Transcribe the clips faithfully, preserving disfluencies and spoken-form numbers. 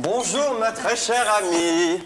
Bonjour, ma très chère amie.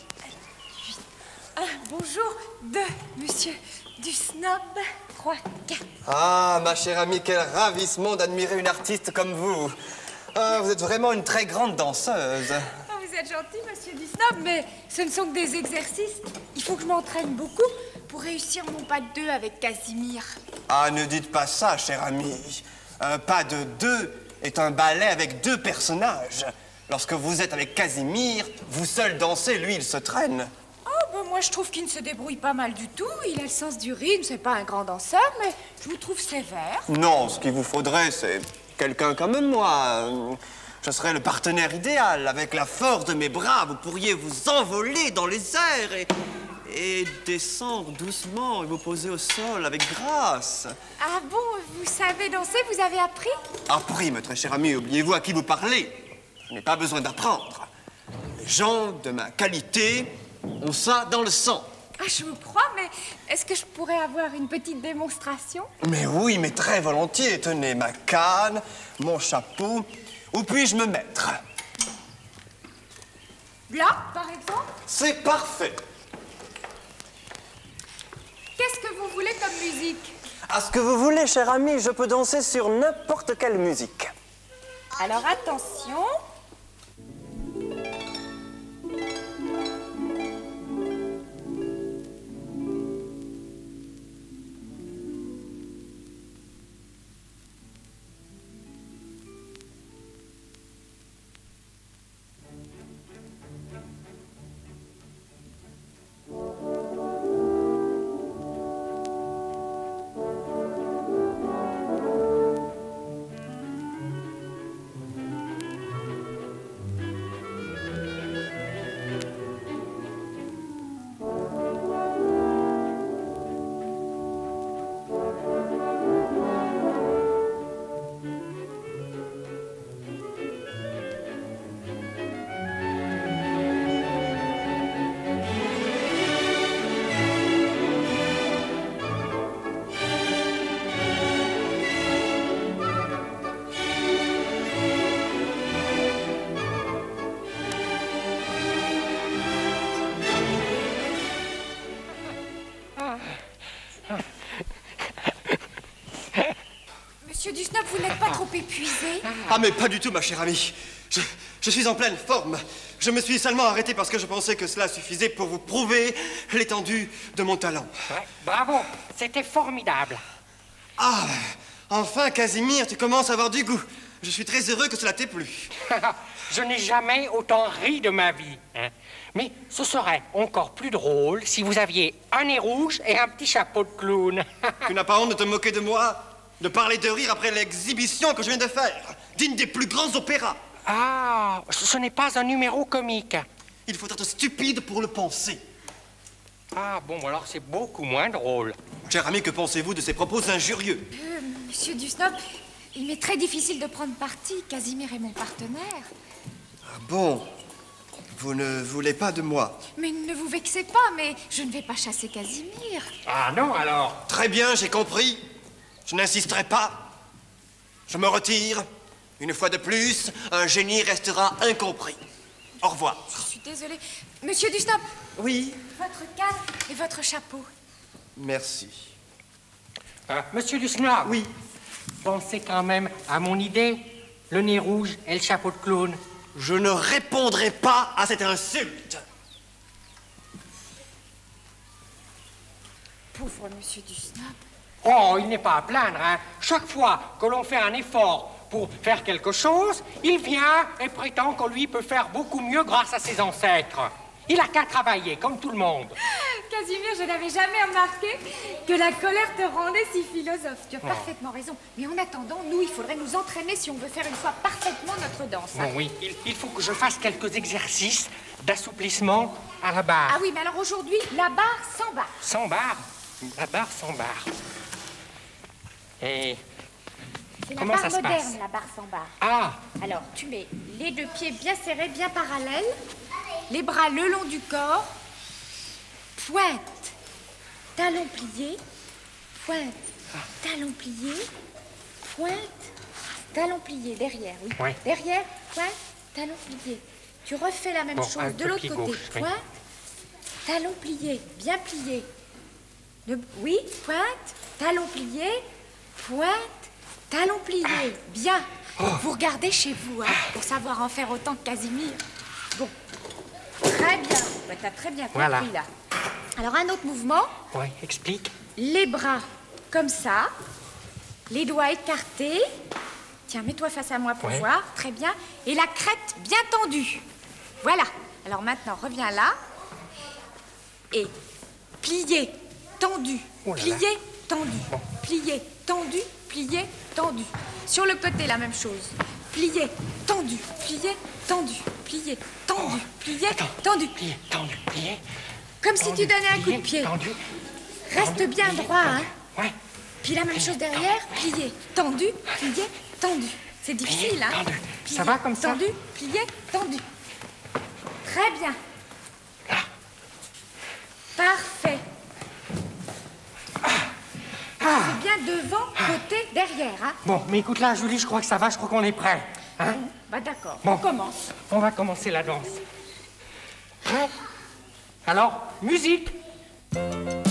Ah, bonjour, de monsieur du snob. trois, quatre. Ah, ma chère amie, quel ravissement d'admirer une artiste comme vous. Ah, vous êtes vraiment une très grande danseuse. Oh, vous êtes gentil, monsieur du snob, mais ce ne sont que des exercices. Il faut que je m'entraîne beaucoup pour réussir mon pas de deux avec Casimir. Ah, ne dites pas ça, chère amie. Un pas de deux est un ballet avec deux personnages. Lorsque vous êtes avec Casimir, vous seul dansez, lui, il se traîne. Oh, ben moi, je trouve qu'il ne se débrouille pas mal du tout. Il a le sens du rythme, c'est pas un grand danseur, mais je vous trouve sévère. Non, ce qu'il vous faudrait, c'est quelqu'un comme moi. Je serais le partenaire idéal. Avec la force de mes bras, vous pourriez vous envoler dans les airs et, et descendre doucement et vous poser au sol avec grâce. Ah bon, vous savez danser, vous avez appris? Appris, ma très chère amie, oubliez-vous à qui vous parlez. Je n'ai pas besoin d'apprendre. Les gens de ma qualité ont ça dans le sang. Ah, je vous crois, mais est-ce que je pourrais avoir une petite démonstration? Mais oui, mais très volontiers. Tenez ma canne, mon chapeau. Où puis-je me mettre? Là, par exemple? C'est parfait. Qu'est-ce que vous voulez comme musique? À ce que vous voulez, cher ami, je peux danser sur n'importe quelle musique. Alors attention. Monsieur Dusnob, vous n'êtes pas trop épuisé? Ah, mais pas du tout, ma chère amie. Je, je suis en pleine forme. Je me suis seulement arrêté parce que je pensais que cela suffisait pour vous prouver l'étendue de mon talent. Ouais, bravo, c'était formidable. Ah, enfin, Casimir, tu commences à avoir du goût. Je suis très heureux que cela t'ait plu. Je n'ai jamais autant ri de ma vie. Hein. Mais ce serait encore plus drôle si vous aviez un nez rouge et un petit chapeau de clown. Tu n'as pas honte de te moquer de moi? De parler de rire après l'exhibition que je viens de faire, digne des plus grands opéras. Ah, ce n'est pas un numéro comique. Il faut être stupide pour le penser. Ah, bon, alors c'est beaucoup moins drôle. Cher ami, que pensez-vous de ces propos injurieux? Euh, monsieur Dusnob, il m'est très difficile de prendre parti. Casimir est mon partenaire. Ah bon? Vous ne voulez pas de moi? Mais ne vous vexez pas, mais je ne vais pas chasser Casimir. Ah non, alors? Très bien, j'ai compris. Je n'insisterai pas. Je me retire. Une fois de plus, un génie restera incompris. Au revoir. Je suis désolée. Monsieur Dusnob. Oui? Votre canne et votre chapeau. Merci. Euh, Monsieur Dusnob. Oui? Pensez quand même à mon idée. Le nez rouge et le chapeau de clown. Je ne répondrai pas à cette insulte. Pauvre monsieur Dusnob. Oh, il n'est pas à plaindre, hein. Chaque fois que l'on fait un effort pour faire quelque chose, il vient et prétend qu'on lui peut faire beaucoup mieux grâce à ses ancêtres. Il a qu'à travailler, comme tout le monde. Casimir, je n'avais jamais remarqué que la colère te rendait si philosophe. Tu as parfaitement raison. Mais en attendant, nous, il faudrait nous entraîner si on veut faire une fois parfaitement notre danse. Hein. Bon, oui, il, il faut que je fasse quelques exercices d'assouplissement à la barre. Ah oui, mais alors aujourd'hui, la barre sans barre. Sans barre? La barre sans barre. Et C'est la comment barre ça se moderne, passe? la barre sans barre. Ah, Alors, tu mets les deux pieds bien serrés, bien parallèles, les bras le long du corps, pointe, talon plié, pointe, talon plié, pointe, talon plié, derrière, oui. Ouais. Derrière, pointe, talon plié. Tu refais la même Bon, chose un de peu l'autre pied côté. gauche, oui. Pointe, talon plié, bien plié. Le- Oui, pointe, talon plié, pointe, talon plié. Bien. Vous regardez chez vous, hein, pour savoir en faire autant que Casimir. Bon. Très bien. Bah, t'as très bien compris, Voilà. là. Alors, un autre mouvement. Oui, explique. Les bras comme ça. Les doigts écartés. Tiens, mets-toi face à moi pour Ouais. voir. Très bien. Et la crête bien tendue. Voilà. Alors maintenant, reviens là. Et plié, tendu, Oh là là. plié, tendu, plié, tendu, plié, tendu. Sur le côté, la même chose. Plié, tendu, plié, tendu, plié, tendu, plié, Attends. tendu. Plié, tendu, plié. Comme si tu donnais un coup de pied. Tendu. Reste tendu, bien plié, droit, tendu. hein. Ouais. Puis la même chose derrière, plié, tendu, plié, tendu. C'est difficile, hein? tendu. Plié, Ça va comme ça? Tendu, plié, tendu. Très bien. Là. Parfait. C'est bien devant, côté, derrière, hein? Bon, mais écoute là, Julie, je crois que ça va, je crois qu'on est prêt. Hein? Bah d'accord, Bon. on commence. On va commencer la danse. Prêt? Alors, musique.